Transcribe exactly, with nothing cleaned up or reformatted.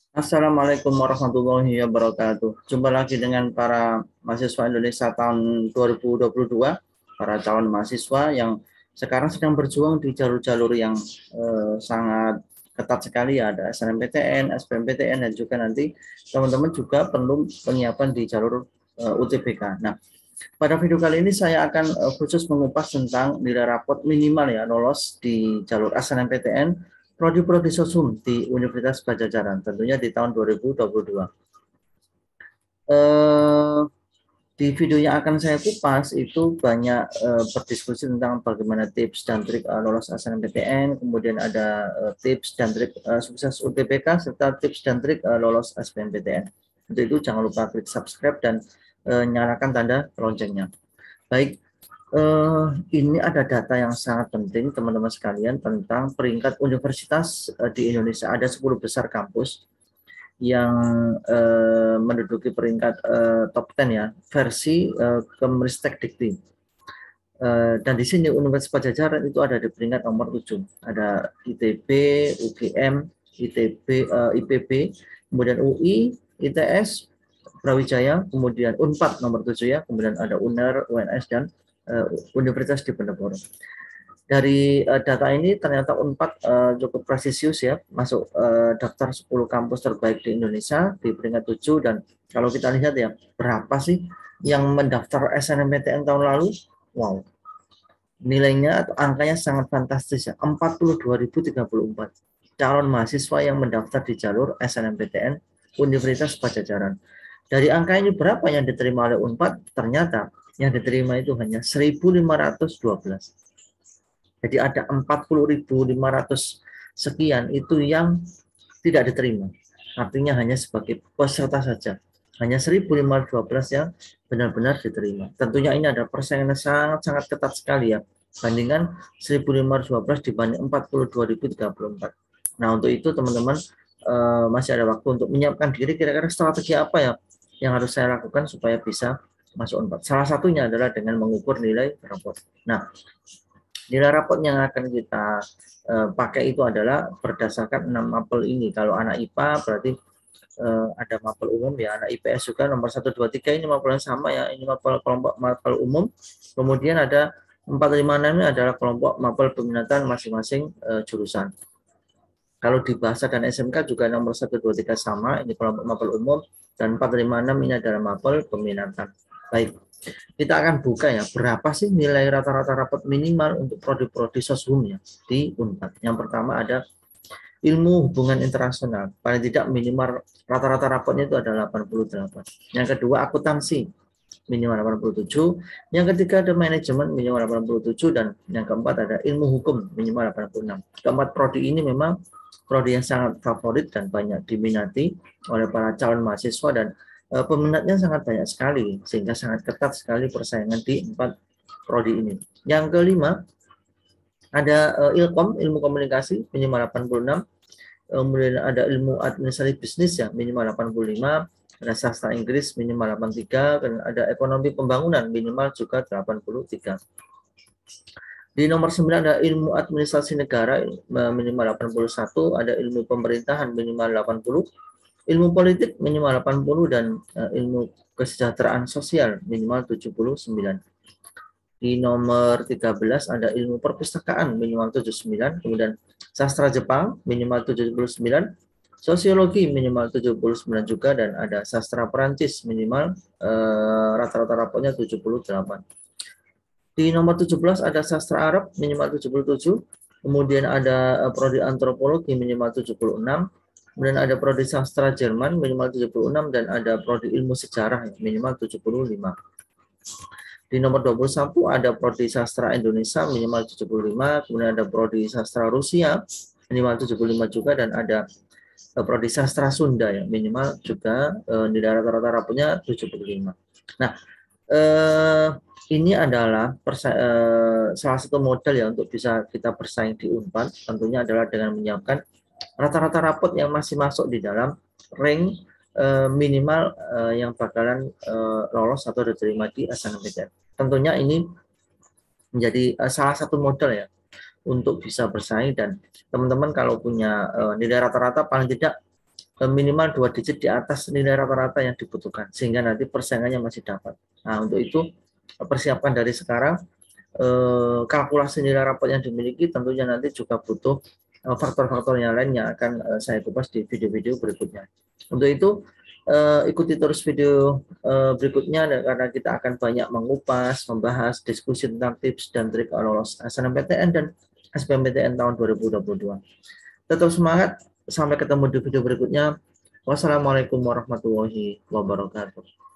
Assalamualaikum warahmatullahi wabarakatuh. Jumpa lagi dengan para mahasiswa Indonesia tahun dua ribu dua puluh dua, para calon mahasiswa yang sekarang sedang berjuang di jalur-jalur yang eh, sangat ketat sekali ya. Ada S N M P T N, S B M P T N, dan juga nanti teman-teman juga perlu penyiapan di jalur eh, U T B K. Nah, pada video kali ini saya akan uh, khusus mengupas tentang nilai rapot minimal ya lolos di jalur S N M P T N Prodi-Prodi Sosum di Universitas Padjadjaran tentunya di tahun dua ribu dua puluh dua. Uh, di video yang akan saya kupas itu banyak uh, berdiskusi tentang bagaimana tips dan trik uh, lolos S N M P T N, kemudian ada uh, tips dan trik uh, sukses U T B K serta tips dan trik uh, lolos S B M P T N. Untuk itu jangan lupa klik subscribe dan uh, nyalakan tanda loncengnya. Baik, Uh, ini ada data yang sangat penting teman-teman sekalian tentang peringkat universitas uh, di Indonesia. Ada sepuluh besar kampus yang uh, menduduki peringkat uh, top sepuluh ya, versi uh, Kemristek Dikti. Uh, dan di sini Universitas Padjadjaran itu ada di peringkat nomor tujuh. Ada I T B, U G M, I T B, uh, I P B, kemudian U I, I T S, Brawijaya, kemudian Unpad nomor tujuh ya, kemudian ada U N E R, U N S, dan uh, Universitas Diponegoro. Dari uh, data ini ternyata Unpad uh, cukup presisius ya, masuk uh, daftar sepuluh kampus terbaik di Indonesia di peringkat tujuh. Dan kalau kita lihat ya, berapa sih yang mendaftar S N M P T N tahun lalu? Wow, nilainya atau angkanya sangat fantastis ya, empat puluh dua ribu tiga puluh empat calon mahasiswa yang mendaftar di jalur S N M P T N Universitas Padjadjaran. Dari angka ini berapa yang diterima oleh Unpad? Ternyata yang diterima itu hanya seribu lima ratus dua belas. Jadi ada empat puluh ribu lima ratus sekian itu yang tidak diterima. Artinya hanya sebagai peserta saja. Hanya seribu lima ratus dua belas yang benar-benar diterima. Tentunya ini ada persaingan sangat-sangat ketat sekali ya. Bandingkan seribu lima ratus dua belas dibanding empat puluh dua ribu tiga puluh empat. Nah, untuk itu teman-teman uh, masih ada waktu untuk menyiapkan diri. Kira-kira strategi apa ya yang harus saya lakukan supaya bisa masuk Unpad? Salah satunya adalah dengan mengukur nilai raport. Nah, nilai raport yang akan kita uh, pakai itu adalah berdasarkan enam mapel ini. Kalau anak I P A berarti uh, ada mapel umum ya, anak I P S juga nomor satu, dua, tiga ini mapel yang sama ya, ini mapel kelompok mapel umum. Kemudian ada empat, lima, enam ini adalah kelompok mapel peminatan masing-masing uh, jurusan. Kalau di bahasa dan S M K juga nomor satu, dua, tiga sama, ini kelompok mapel umum, dan empat, lima, enam ini adalah mapel peminatan. Baik, kita akan buka ya, berapa sih nilai rata-rata rapot minimal untuk prodi-prodi sosum ya di Unpad. Yang pertama ada ilmu hubungan internasional, paling tidak minimal rata-rata rapotnya itu ada delapan puluh delapan. Yang kedua akuntansi, minimal delapan puluh tujuh. Yang ketiga ada manajemen, minimal delapan puluh tujuh. Dan yang keempat ada ilmu hukum, minimal delapan puluh enam. Keempat prodi ini memang prodi yang sangat favorit dan banyak diminati oleh para calon mahasiswa, dan uh, peminatnya sangat banyak sekali, sehingga sangat ketat sekali persaingan di empat prodi ini. Yang kelima ada uh, Ilkom, ilmu komunikasi, minimal delapan puluh enam. Kemudian ada ilmu administrasi bisnis ya, minimal delapan puluh lima. Ada sastra Inggris, minimal delapan puluh tiga. Dan ada ekonomi pembangunan, minimal juga delapan puluh tiga. Di nomor sembilan ada ilmu administrasi negara, minimal delapan puluh satu. Ada ilmu pemerintahan, minimal delapan puluh. Ilmu politik, minimal delapan puluh. Dan uh, ilmu kesejahteraan sosial, minimal tujuh puluh sembilan. Di nomor tiga belas ada ilmu perpustakaan, minimal tujuh puluh sembilan. Kemudian sastra Jepang, minimal tujuh puluh sembilan. Sosiologi, minimal tujuh puluh sembilan juga. Dan ada sastra Perancis, minimal eh, rata-rata rapotnya tujuh puluh delapan. Di nomor tujuh belas ada sastra Arab, minimal tujuh puluh tujuh. Kemudian ada prodi antropologi, minimal tujuh puluh enam. Kemudian ada prodi sastra Jerman, minimal tujuh puluh enam. Dan ada prodi ilmu sejarah, minimal tujuh puluh lima. Di nomor dua puluh satu ada prodi sastra Indonesia, minimal tujuh puluh lima. Kemudian ada prodi sastra Rusia, minimal tujuh puluh lima juga. Dan ada uh, prodi sastra Sunda ya, minimal juga uh, di rata-rata rapotnya tujuh puluh lima. Nah, uh, ini adalah uh, salah satu modal ya untuk bisa kita bersaing di Unpad. Tentunya adalah dengan menyiapkan rata-rata rapot yang masih masuk di dalam rank minimal uh, yang bakalan uh, lolos atau diterima di S N M P T N. Tentunya ini menjadi uh, salah satu modal ya untuk bisa bersaing. Dan teman-teman kalau punya uh, nilai rata-rata paling tidak minimal dua digit di atas nilai rata-rata yang dibutuhkan, sehingga nanti persaingannya masih dapat. Nah, untuk itu persiapkan dari sekarang. Eh, kalkulasi nilai rapot yang dimiliki tentunya nanti juga butuh faktor-faktor yang lain yang akan eh, saya kupas di video-video berikutnya. Untuk itu eh, ikuti terus video eh, berikutnya karena kita akan banyak mengupas, membahas, diskusi tentang tips dan trik lolos S N M P T N dan S B M P T N tahun dua ribu dua puluh dua. Tetap semangat, sampai ketemu di video berikutnya. Wassalamualaikum warahmatullahi wabarakatuh.